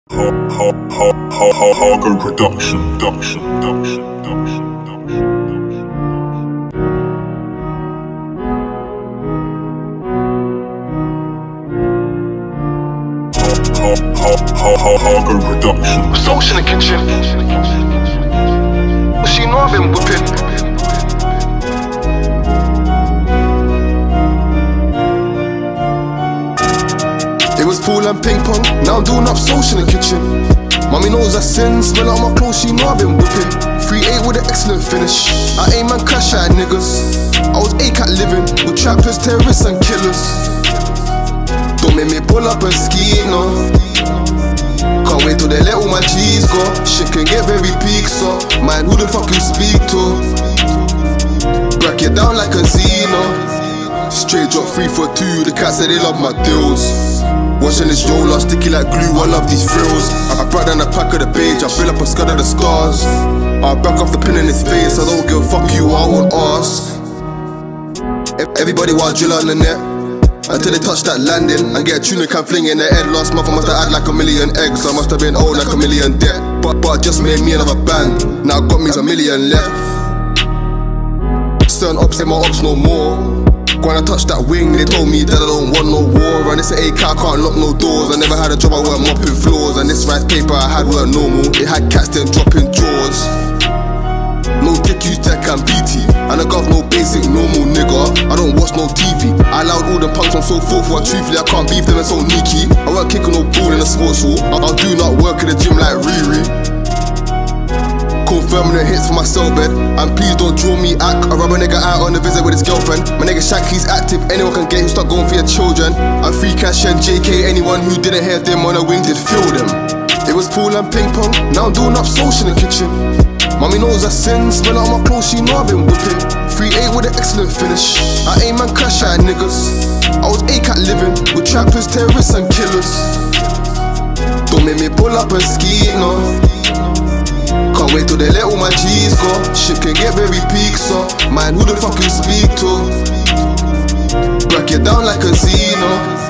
Hargo Production. Hargo Production. Social in the kitchen. Well, she know I've been whipping. It was pool and ping pong, now I'm doing up social in the kitchen. Mommy knows I sin, smell out my clothes, she know I've been whipping. 3-8 with an excellent finish. I aim and crash at niggas. I was A-cat living with trappers, terrorists and killers. Don't make me pull up and ski, no. Can't wait till they let all my G's go. Shit can get very peak, so man, who the fuck you speak to? Break it down like a Zeno. Straight drop 3 for 2, the cats say they love my deals. Watching this roller, sticky like glue, I love these thrills. I brought down a pack of the beige, I fill up a scud of the scars. I back off the pin in his face, I don't give a fuck you, I won't ask. Everybody want drill on the net until they touch that landing and get a tuna can fling in the head. Last month I must have had like 1,000,000 eggs, I must have been old like 1,000,000 debt. But it just made me another band, now got me a 1,000,000 left. Certain ops say my ops no more. When I touched that wing, they told me that I don't want no war. And it's an AK, I can't lock no doors. I never had a job, I weren't mopping floors. And this rice paper I had weren't normal. It had cats then dropping drawers. No tech, use tech and BT. And I got no basic normal nigga. I don't watch no TV. I allowed all the punks on so forth, but truthfully I can't beef them, it's so sneaky. I weren't kicking no ball in a sports hall. I do not work in the gym like Riri. Confirming the hits for my cell bed. And please don't draw me act. I rub a nigga out on a visit with his girlfriend. My nigga Shaq, he's active, anyone can get him, start going for your children. I'm free cash and JK, anyone who didn't hear them on a wing did feel them. It was pool and ping pong, now I'm doing up social in the kitchen. Mommy knows I sin, smell out my clothes, she know I've been whipping. 3-8 with an excellent finish. I aim and crash at niggas. I was A-cat living with trappers, terrorists and killers. Don't make me pull up and ski, no. Can't wait till they let all my G's go. Shit can get very peak, so man, who the fuck you speak to? Break it down like a Zeno.